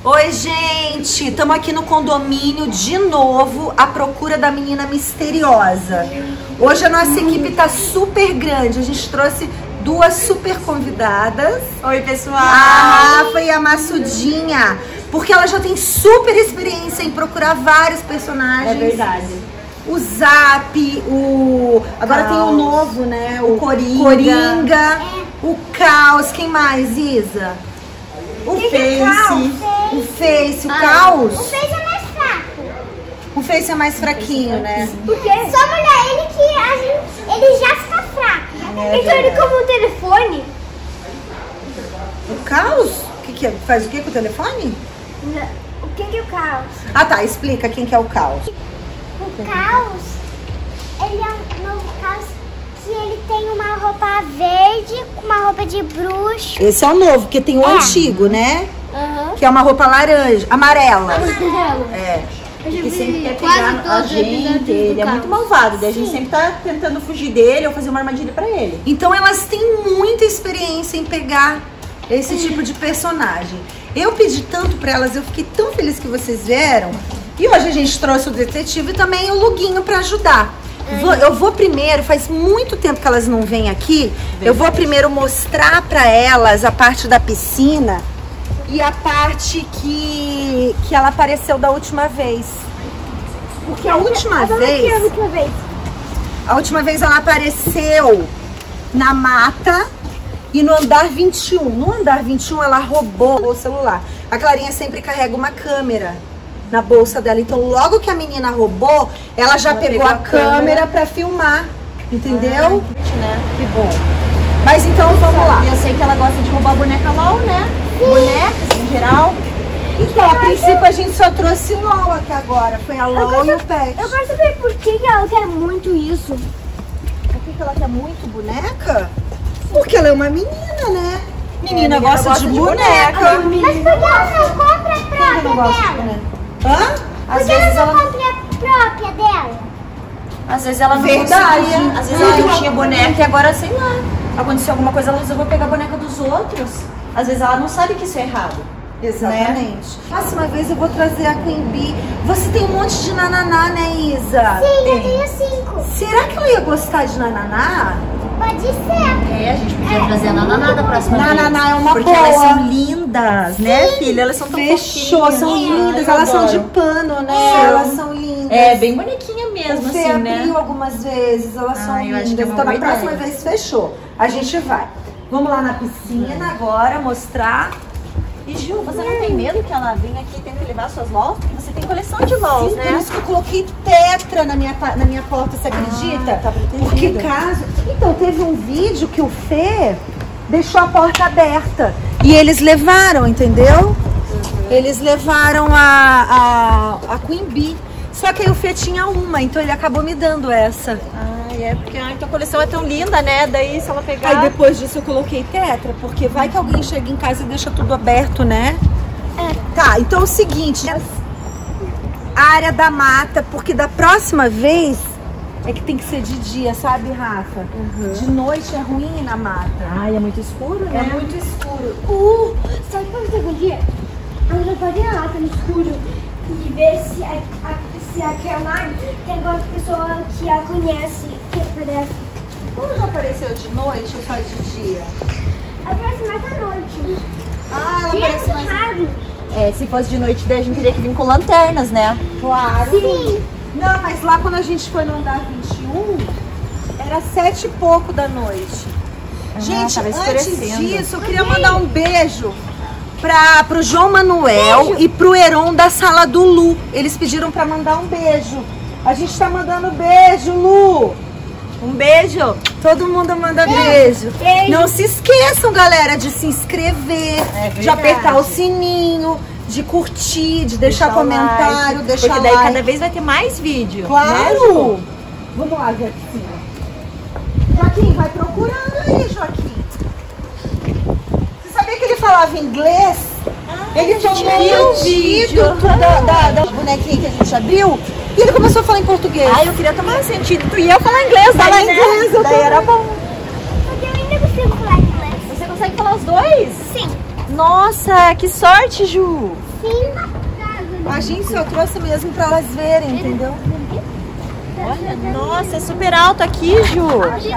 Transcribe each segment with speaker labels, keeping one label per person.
Speaker 1: Oi, gente! Estamos aqui no condomínio de novo à procura da menina misteriosa. Hoje a nossa equipe tá super grande. A gente trouxe duas super convidadas.
Speaker 2: Oi, pessoal!
Speaker 1: A Rafa e a Massudinha. Porque ela já tem super experiência em procurar vários personagens.
Speaker 2: É verdade.
Speaker 1: O Zap, agora tem o novo, né? O Coringa, o Caos. Quem mais, Isa?
Speaker 2: O Face.
Speaker 1: O Face, o Caos.
Speaker 3: O Face é mais fraco.
Speaker 1: O Face é mais fraquinho, né?
Speaker 3: Porque só olhar ele que ele já fica fraco. Então ele como um telefone.
Speaker 1: O Caos? Que é? Faz o que com o telefone?
Speaker 3: O que é o Caos?
Speaker 1: Ah, tá. Explica quem que é o Caos.
Speaker 3: O Caos, ele é um novo Caos que ele tem uma roupa verde com uma roupa de bruxo.
Speaker 1: Esse é o novo, porque tem o antigo, né? Que é uma roupa laranja, amarela. É.
Speaker 2: Que sempre quer pegar a gente, ele é muito malvado, daí a gente sempre tá tentando fugir dele ou fazer uma armadilha pra ele.
Speaker 1: Então elas têm muita experiência em pegar esse tipo de personagem. Eu pedi tanto pra elas, eu fiquei tão feliz que vocês vieram. E hoje a gente trouxe o detetive e também o Luguinho pra ajudar. Eu vou primeiro, faz muito tempo que elas não vêm aqui, eu vou primeiro mostrar pra elas a parte da piscina e a parte que ela apareceu da última vez. Porque a última vez ela apareceu na mata e no andar 21. No andar 21 ela roubou o celular. A Clarinha sempre carrega uma câmera na bolsa dela. Então logo que a menina roubou, ela já pegou a câmera pra filmar. Entendeu?
Speaker 2: Que bom.
Speaker 1: Mas então vamos lá.
Speaker 2: E eu sei que ela gosta de roubar boneca LOL, né? Bonecas em geral.
Speaker 1: Então, a princípio a gente só trouxe o LOL aqui agora. Foi a LOL e o Pet.
Speaker 3: Eu quero saber por que ela quer muito isso.
Speaker 1: Por que ela quer muito boneca? Porque ela é uma menina, né? Menina gosta de boneca.
Speaker 3: Mas por que ela não compra a própria dela?
Speaker 1: Hã?
Speaker 3: Por que ela não compra a própria dela?
Speaker 2: Às vezes ela não
Speaker 1: Verdade.
Speaker 2: conseguia, às vezes ela não tinha boneca e agora, sei lá, aconteceu alguma coisa, ela resolveu pegar a boneca dos outros. Às vezes ela não sabe que isso é errado.
Speaker 1: Exatamente. Próxima vez eu vou trazer a Queen Bee. Você tem um monte de nananá, né, Isa?
Speaker 3: Sim, eu tenho 5.
Speaker 1: Será que ela ia gostar de nananá?
Speaker 3: Pode ser.
Speaker 2: É, a gente podia trazer a Nananá da próxima vez.
Speaker 1: Nananá é uma
Speaker 2: porque
Speaker 1: boa.
Speaker 2: elas são lindas, né, filha? Elas são tão
Speaker 1: Fechou,
Speaker 2: fofinhas.
Speaker 1: são lindas.
Speaker 2: Eu
Speaker 1: Elas são de
Speaker 2: adoro.
Speaker 1: pano, né? Elas são lindas.
Speaker 2: É, bem boniquinha mesmo,
Speaker 1: O Fê
Speaker 2: assim, né?
Speaker 1: abriu algumas vezes, elas são
Speaker 2: eu acho que é
Speaker 1: lindas.
Speaker 2: uma
Speaker 1: Então na
Speaker 2: boa
Speaker 1: próxima
Speaker 2: ideia.
Speaker 1: vez fechou. A gente vai. Vamos lá na piscina agora mostrar.
Speaker 2: E Ju, você não tem medo que ela venha aqui e tente levar suas LOLs? Porque você tem coleção de LOLs,
Speaker 1: Sim,
Speaker 2: né?
Speaker 1: por isso que eu coloquei tetra na minha porta, você acredita?
Speaker 2: tá protegido.
Speaker 1: Porque caso... Então, teve um vídeo que o Fê deixou a porta aberta. E eles levaram, entendeu? Eles levaram a Queen Bee. Só que aí o Fê tinha uma, então ele acabou me dando essa.
Speaker 2: É porque a tua coleção é tão linda, né? Daí se ela pegar...
Speaker 1: Aí depois disso eu coloquei tetra, porque vai que alguém chega em casa e deixa tudo aberto, né? Tá, então é o seguinte, a área da mata, porque da próxima vez é que tem que ser de dia, sabe, Rafa? De noite é ruim na mata.
Speaker 2: Ai, é muito escuro,
Speaker 1: É
Speaker 2: né?
Speaker 1: muito escuro.
Speaker 3: Sabe quando chega um dia? Ela já pode ir lá no escuro e ver se a Caroline tem alguma pessoa que a conhece que aparece.
Speaker 1: Como já apareceu de noite ou só de dia?
Speaker 3: Aparece mais à noite.
Speaker 1: Ah, ela
Speaker 3: Dia
Speaker 1: aparece mais...
Speaker 3: raro.
Speaker 2: É, se fosse de noite, daí a gente teria que vir com lanternas, né?
Speaker 1: Claro.
Speaker 3: Sim.
Speaker 1: Não, mas lá quando a gente foi no andar 21, era 7 e pouco da noite. Gente,
Speaker 2: tava
Speaker 1: antes
Speaker 2: escurecendo.
Speaker 1: disso, eu queria mandar um beijo pro João Manuel e pro Heron da Sala do Lu. Eles pediram pra mandar um beijo. A gente tá mandando beijo, Lu.
Speaker 2: Um beijo!
Speaker 1: Todo mundo manda beijo.
Speaker 3: Beijo.
Speaker 1: Não se esqueçam, galera, de se inscrever, de
Speaker 2: verdade.
Speaker 1: apertar o sininho, de curtir, de deixar comentário,
Speaker 2: like,
Speaker 1: deixar
Speaker 2: porque daí
Speaker 1: like.
Speaker 2: cada vez vai ter mais vídeo.
Speaker 1: Claro!
Speaker 2: Né, Ju?
Speaker 1: Vamos lá, Joaquim. Joaquim, vai procurando aí, Joaquim. Você sabia que ele falava inglês? Ele tomou um vídeo da bonequinha que a gente abriu e ele começou a falar em português.
Speaker 2: Ai, eu queria tomar sentido. Tu ia falar inglês,
Speaker 1: Falar
Speaker 2: daí, né?
Speaker 1: inglês, eu
Speaker 2: Daí
Speaker 1: também.
Speaker 2: era bom.
Speaker 3: Porque eu ainda consigo falar inglês.
Speaker 2: Você consegue falar os dois?
Speaker 3: Sim.
Speaker 2: Nossa, que sorte, Ju!
Speaker 1: A gente só trouxe mesmo pra elas verem, entendeu?
Speaker 2: Olha, nossa, é super alto aqui, Ju.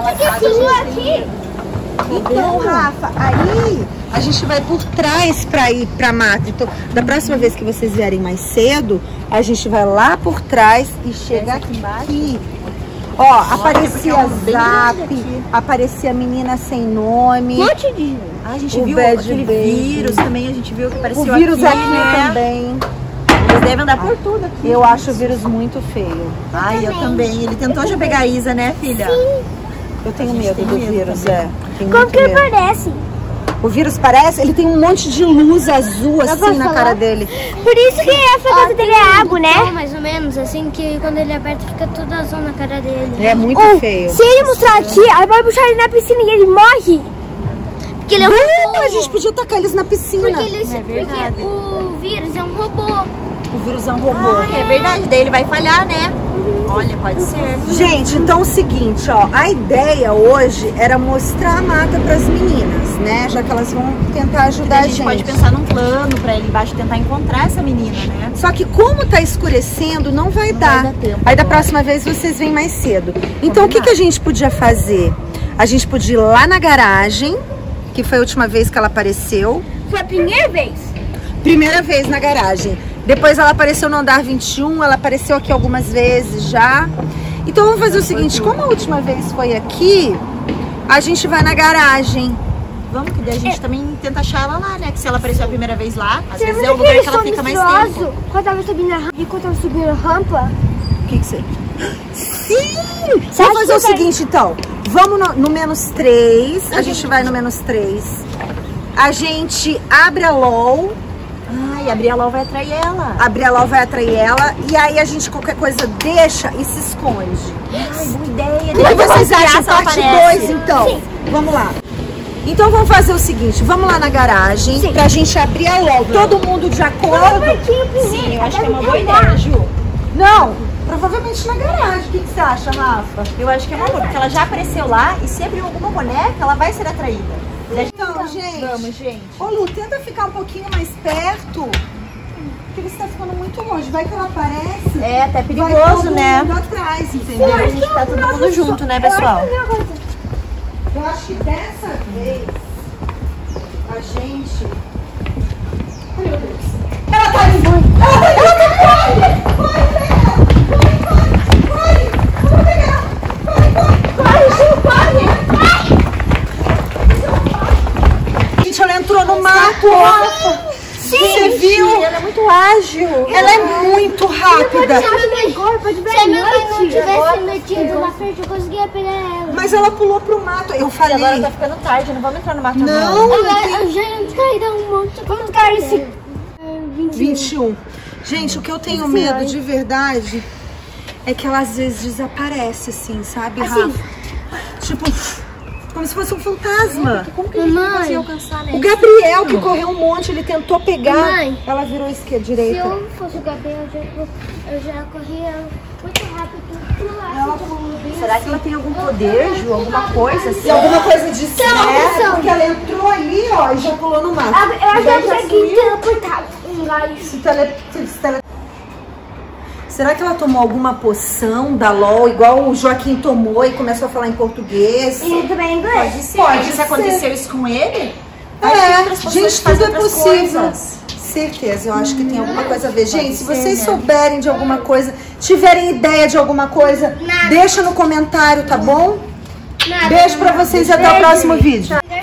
Speaker 1: Então, Rafa, aí a gente vai por trás pra ir pra mata. Então, da próxima vez que vocês vierem mais cedo, a gente vai lá por trás e chega aqui. Ó, aparecia Zap, aparecia a menina sem nome.
Speaker 2: A gente
Speaker 1: O
Speaker 2: viu
Speaker 1: Bad
Speaker 2: aquele
Speaker 1: Baby.
Speaker 2: vírus também, a gente viu que apareceu
Speaker 1: O vírus aqui
Speaker 2: né?
Speaker 1: também.
Speaker 2: Eles devem andar por tudo aqui.
Speaker 1: Eu acho o vírus muito feio.
Speaker 2: Ai, eu também. Ele tentou já pegar a Isa, né, filha?
Speaker 1: Eu tenho medo
Speaker 2: tem
Speaker 1: do
Speaker 2: medo
Speaker 1: vírus,
Speaker 2: também.
Speaker 1: Tenho
Speaker 3: Como
Speaker 1: muito
Speaker 3: que ele
Speaker 1: medo.
Speaker 3: parece?
Speaker 1: O vírus parece, ele tem um monte de luz azul assim na cara dele.
Speaker 3: Por isso que a foto dele é água, né?
Speaker 4: Mais ou menos, assim, que quando ele aperta fica tudo azul na cara dele.
Speaker 1: É muito feio.
Speaker 3: Se ele mostrar aqui, aí vai puxar ele na piscina e ele morre.
Speaker 4: Porque ele é um robô.
Speaker 1: A gente podia tacar eles na piscina.
Speaker 4: Porque o vírus é um robô.
Speaker 1: O vírus é um robô.
Speaker 2: Ah, é verdade, daí ele vai falhar, né? Olha, pode ser.
Speaker 1: Gente, então é o seguinte, ó, a ideia hoje era mostrar a mata pras meninas, né? Já que elas vão tentar ajudar
Speaker 2: A gente pode pensar num plano pra ele embaixo tentar encontrar essa menina, né?
Speaker 1: Só que como tá escurecendo, não vai dar.
Speaker 2: dar tempo
Speaker 1: Aí da
Speaker 2: agora.
Speaker 1: próxima vez vocês vêm mais cedo. Então o que a gente podia fazer? A gente podia ir lá na garagem, que foi a última vez que ela apareceu.
Speaker 3: Foi a primeira vez.
Speaker 1: Primeira vez na garagem. Depois ela apareceu no andar 21, ela apareceu aqui algumas vezes já. Então vamos fazer o seguinte, como a última vez foi aqui, a gente vai na garagem.
Speaker 2: Vamos, que daí a gente também tenta achar ela lá, né? Que se ela apareceu a primeira vez lá, às vezes
Speaker 3: Você
Speaker 2: é o lugar que ela fica mais tempo.
Speaker 3: Quando tava subindo a rampa, e quando tava subindo a rampa,
Speaker 1: O que você... Sim! Vamos fazer o seguinte então, vamos no menos 3, a gente vai no menos 3. A gente abre a LOL,
Speaker 2: Ai, a Brialol vai atrair ela.
Speaker 1: abrir a LOL vai atrair ela, e aí a gente qualquer coisa deixa e se esconde.
Speaker 2: Ai, boa ideia.
Speaker 1: O que vocês acham?
Speaker 2: Ela
Speaker 1: Parte
Speaker 2: aparece.
Speaker 1: 2, então. Vamos lá. Então vamos fazer o seguinte, vamos lá na garagem pra gente abrir a LOL. Todo mundo de acordo?
Speaker 2: Sim, eu acho que é uma boa ideia, Ju.
Speaker 1: Não, provavelmente na garagem. O que você acha, Rafa?
Speaker 2: Eu acho que é uma boa, porque ela já apareceu lá e se abrir alguma boneca, ela vai ser atraída.
Speaker 1: Então, gente.
Speaker 2: Vamos, gente.
Speaker 1: Ô, Lu, tenta ficar um pouquinho mais perto. Porque você tá ficando muito longe. Vai que ela aparece.
Speaker 2: É, até
Speaker 1: Vai
Speaker 2: perigoso,
Speaker 1: todo
Speaker 2: né?
Speaker 1: mundo atrás, entendeu?
Speaker 2: A gente tá todo mundo junto, né, pessoal?
Speaker 1: Eu acho que dessa vez a gente... Ai, meu Deus. Ela tá indo. Ela tá indo. Corre, pega ela. Corre. Vamos pegar. Corre, Ju, corre. Gente, ela entrou no mato. Sim, você viu?
Speaker 2: Ela é muito ágil.
Speaker 1: Ela é muito rápida.
Speaker 4: Se a minha mãe não tivesse metido na frente, eu conseguia pegar ela.
Speaker 1: Mas ela pulou pro mato. Eu
Speaker 2: E agora
Speaker 1: falei.
Speaker 2: tá ficando tarde, não vamos entrar no mato
Speaker 1: Não.
Speaker 4: Eu já entrei dar um monte.
Speaker 3: vamos ficar esse
Speaker 1: 21. Gente, o que eu tenho medo de verdade é que ela às vezes desaparece, assim, sabe, Rafa? Tipo, como se fosse um fantasma.
Speaker 2: Como que a gente vai conseguir
Speaker 4: Mãe,
Speaker 2: alcançar, né?
Speaker 1: O Gabriel que correu um monte, ele tentou pegar.
Speaker 4: Mãe.
Speaker 1: Ela virou esquerda,
Speaker 4: se
Speaker 1: direita.
Speaker 4: eu fosse o Gabriel, eu já corria muito rápido.
Speaker 2: Será que ela tem algum poder, Ju? Alguma coisa assim?
Speaker 1: Tem alguma coisa de certo, porque ela entrou ali, ó, e já pulou no mato.
Speaker 3: Eu acho que eu cheguei teleportado.
Speaker 1: Será que ela tomou alguma poção da LOL, igual o Joaquim tomou e começou a falar em português?
Speaker 3: E também inglês.
Speaker 2: Pode ser.
Speaker 1: Pode
Speaker 2: Se
Speaker 1: ser.
Speaker 2: aconteceu isso com ele, vai ter outras pessoas
Speaker 1: gente,
Speaker 2: que fazem
Speaker 1: tudo é
Speaker 2: outras
Speaker 1: possível.
Speaker 2: coisas.
Speaker 1: Certeza, eu acho que tem alguma coisa a ver. Gente, se
Speaker 2: ser,
Speaker 1: vocês
Speaker 2: né?
Speaker 1: souberem de alguma coisa, tiverem ideia de alguma coisa, deixa no comentário, tá bom? Beijo pra vocês e até o próximo vídeo.